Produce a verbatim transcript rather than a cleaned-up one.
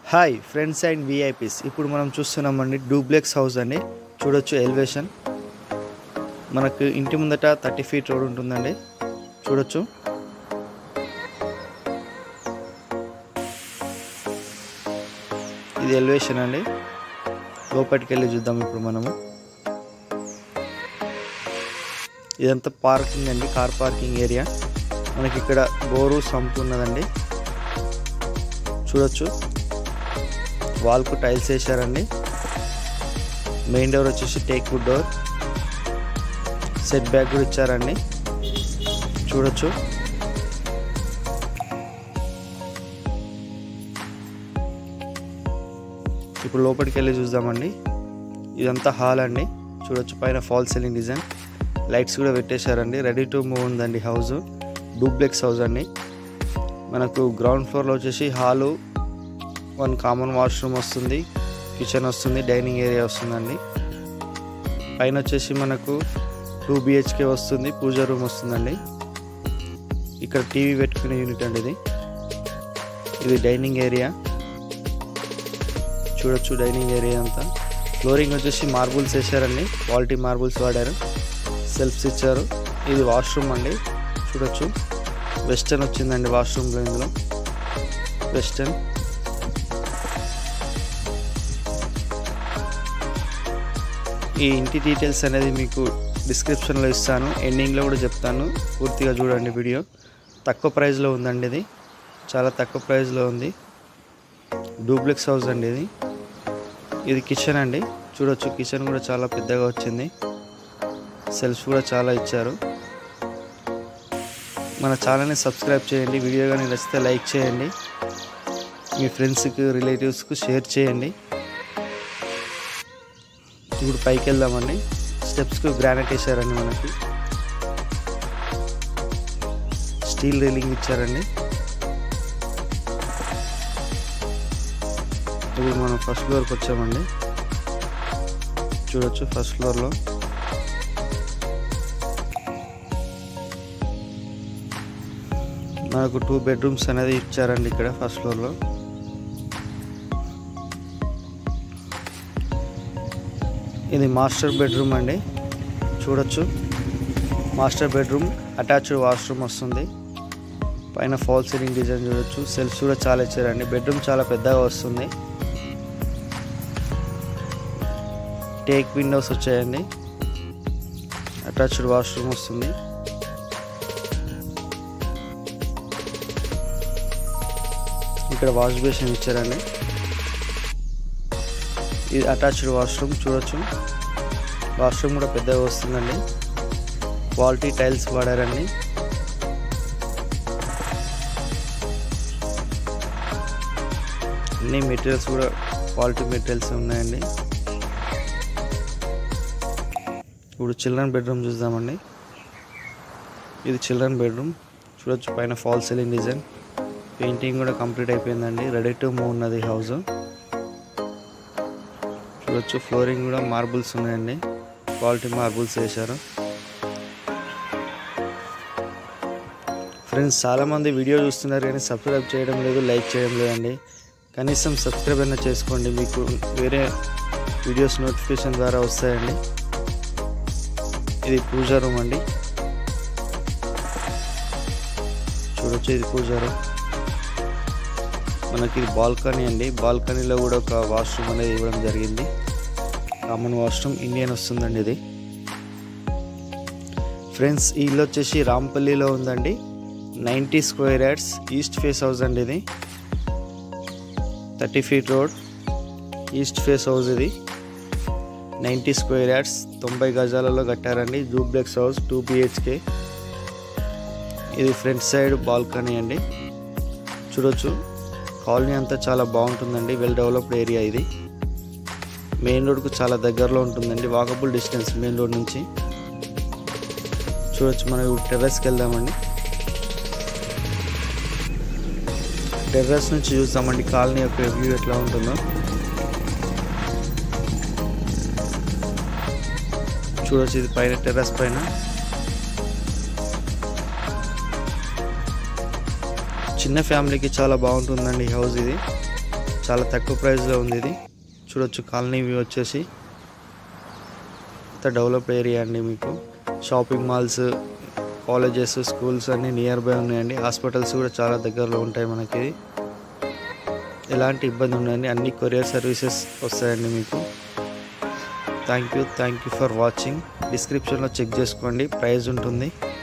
Hi friends and VIPs, ఇప్పుడు మనం చూస్తున్నామండి డూప్లెక్స్ హౌస్ అండి. చూడొచ్చు ఎలివేషన్. మనకు ఇంటి ముందట థర్టీ ఫీట్ రోడ్ ఉంటుందండి. చూడొచ్చు. ఇది ఎలివేషన్ అండి. లోపలికి వెళ్ళి చూద్దాం ఇప్పుడు మనము. ఇదంతా పార్కింగ్ అండి, కార్ పార్కింగ్ ఏరియా. మనకి ఇక్కడ బోరు సంప్ ఉన్నదండి. చూడొచ్చు. వాల్కు టైల్స్ వేసారండి. మెయిన్ డోర్ వచ్చేసి teak wood door. Set back కూడా ఇచ్చారండి. చూడొచ్చు. ఇప్పుడు లోపలికి వెళ్ళి చూద్దామండి. ఇదంతా హాల్ అండి. చూడొచ్చు. పైన ఫాల్ సీలింగ్ డిజైన్, లైట్స్ కూడా పెట్టేశారండి. రెడీ టు మూవ్ ఉందండి హౌస్. డూప్లెక్స్ హౌస్ అండి. మనకు గ్రౌండ్ ఫ్లోర్లో వచ్చేసి హాలు, వన్ కామన్ వాష్రూమ్ వస్తుంది, కిచెన్ వస్తుంది, డైనింగ్ ఏరియా వస్తుందండి. పైన వచ్చేసి మనకు టూ బిహెచ్కే వస్తుంది, పూజ రూమ్ వస్తుందండి. ఇక్కడ టీవీ పెట్టుకునే యూనిట్ అండి ఇది. ఇది డైనింగ్ ఏరియా. చూడొచ్చు డైనింగ్ ఏరియా అంతా. ఫ్లోరింగ్ వచ్చేసి మార్బుల్స్ వేసారండి. క్వాలిటీ మార్బుల్స్ వాడారు. సెల్ఫ్స్ ఇచ్చారు. ఇది వాష్రూమ్ అండి. చూడొచ్చు. వెస్టర్న్ వచ్చిందండి వాష్రూమ్లో. ఇందులో వెస్టర్న్. ఈ ఇంటి డీటెయిల్స్ అనేది మీకు డిస్క్రిప్షన్లో ఇస్తాను, ఎండింగ్లో కూడా చెప్తాను. పూర్తిగా చూడండి వీడియో. తక్కువ ప్రైస్లో ఉందండి ఇది. చాలా తక్కువ ప్రైస్లో ఉంది. డూప్లెక్స్ హౌస్ అండి ఇది. ఇది కిచెన్ అండి. చూడొచ్చు. కిచెన్ కూడా చాలా పెద్దగా వచ్చింది. సెల్ఫ్స్ కూడా చాలా ఇచ్చారు. మన ఛానల్ని సబ్స్క్రైబ్ చేయండి. వీడియో కానీ నచ్చితే లైక్ చేయండి. మీ ఫ్రెండ్స్కి, రిలేటివ్స్కి షేర్ చేయండి. ఇప్పుడు పైకి వెళ్దామండి. స్టెప్స్కి గ్రానైట్ వేసారండి. మనకి స్టీల్ రైలింగ్ ఇచ్చారండి. ఇప్పుడు మనం ఫస్ట్ ఫ్లోర్కి వచ్చామండి. చూడొచ్చు. ఫస్ట్ ఫ్లోర్లో మనకు టూ బెడ్రూమ్స్ అనేది ఇచ్చారండి ఇక్కడ ఫస్ట్ ఫ్లోర్లో. ఇది మాస్టర్ బెడ్రూమ్ అండి. చూడొచ్చు. మాస్టర్ బెడ్రూమ్, అటాచ్డ్ వాష్రూమ్ వస్తుంది. పైన ఫాల్ సీలింగ్ డిజైన్ చూడొచ్చు. సెల్ఫ్స్ కూడా చాలా ఇచ్చారండి. బెడ్రూమ్ చాలా పెద్దగా వస్తుంది. టేక్ విండోస్ వచ్చాయండి. అటాచ్డ్ వాష్రూమ్ వస్తుంది. ఇక్కడ వాష్ బేసిన్ ఇచ్చారండి. ఇది అటాచ్డ్ వాష్రూమ్. చూడొచ్చు. వాష్రూమ్ కూడా పెద్దగా వస్తుందండి. క్వాలిటీ టైల్స్ వాడారండి. అన్ని మెటీరియల్స్ కూడా క్వాలిటీ మెటీరియల్స్ ఉన్నాయండి. ఇప్పుడు చిల్డ్రన్ బెడ్రూమ్ చూద్దామండి. ఇది చిల్డ్రన్ బెడ్రూమ్. చూడొచ్చు. పైన ఫాల్ సీలింగ్ డిజైన్, పెయింటింగ్ కూడా కంప్లీట్ అయిపోయిందండి. రెడీ టు మూవ్ ఉన్నది హౌస్. చూడొచ్చు. ఫ్లోరింగ్ కూడా మార్బుల్స్ ఉన్నాయండి. క్వాలిటీ మార్బుల్స్ వేశారు. ఫ్రెండ్స్, చాలామంది వీడియో చూస్తున్నారు కానీ సబ్స్క్రైబ్ చేయడం లేదు, లైక్ చేయడం లేదండి. కనీసం సబ్స్క్రైబ్ అయినా చేసుకోండి. మీకు వేరే వీడియోస్ నోటిఫికేషన్ ద్వారా వస్తాయండి. ఇది పూజ రూమ్ అండి. చూడొచ్చు. ఇది పూజ రూమ్. మనకి ఇది బాల్కనీ అండి. బాల్కనీలో కూడా ఒక వాష్రూమ్ అనేది ఇవ్వడం జరిగింది. కామన్ వాష్రూమ్, ఇండియన్ వస్తుందండి ఇది. ఫ్రెండ్స్, ఈ ఇల్లు వచ్చేసి రాంపల్లిలో ఉందండి. Ninety square yards, east face house అండి ఇది. Thirty feet road, east face house ఇది. నైంటీ స్క్వేర్ యార్డ్స్, తొంభై గజాలలో కట్టారండి. Duplex house, two BHK. ఇది ఫ్రంట్ సైడ్ బాల్కనీ అండి. చూడొచ్చు. కాలనీ అంతా చాలా బాగుంటుందండి. వెల్ డెవలప్డ్ ఏరియా ఇది. మెయిన్ రోడ్కు చాలా దగ్గరలో ఉంటుందండి. వాకబుల్ డిస్టెన్స్ మెయిన్ రోడ్ నుంచి. చూడొచ్చు. మనం టెర్రస్కి వెళ్దామండి. టెర్రస్ నుంచి చూస్తామండి కాలనీ యొక్క వ్యూ ఎట్లా ఉంటుందో. చూడొచ్చు. ఇది పైన టెర్రస్ పైన చిన్న ఫ్యామిలీకి చాలా బాగుంటుందండి హౌస్ ఇది. చాలా తక్కువ ప్రైస్లో ఉంది ఇది. చూడొచ్చు కాలనీ వ్యూ వచ్చేసి అంత డెవలప్ ఏరియా అండి. మీకు షాపింగ్ మాల్స్, కాలేజెస్, స్కూల్స్ అన్నీ నియర్ బై ఉన్నాయండి. హాస్పిటల్స్ కూడా చాలా దగ్గరలో ఉంటాయి మనకి. ఎలాంటి ఇబ్బంది ఉండండి, అన్ని కొరియర్ సర్వీసెస్ వస్తాయండి మీకు. Thank you thank you for watching. డిస్క్రిప్షన్లో చెక్ చేసుకోండి, ప్రైస్ ఉంటుంది.